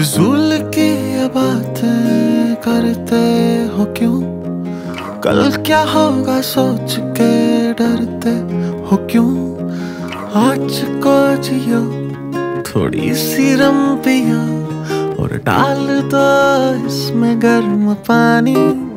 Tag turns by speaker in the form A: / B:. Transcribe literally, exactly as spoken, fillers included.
A: फिजूल की ये बातें करते हो क्यों? कल क्या होगा सोच के डरते हो क्यों? आज को जियो, थोड़ी सी रम पियो और डाल दो इसमें गर्म पानी।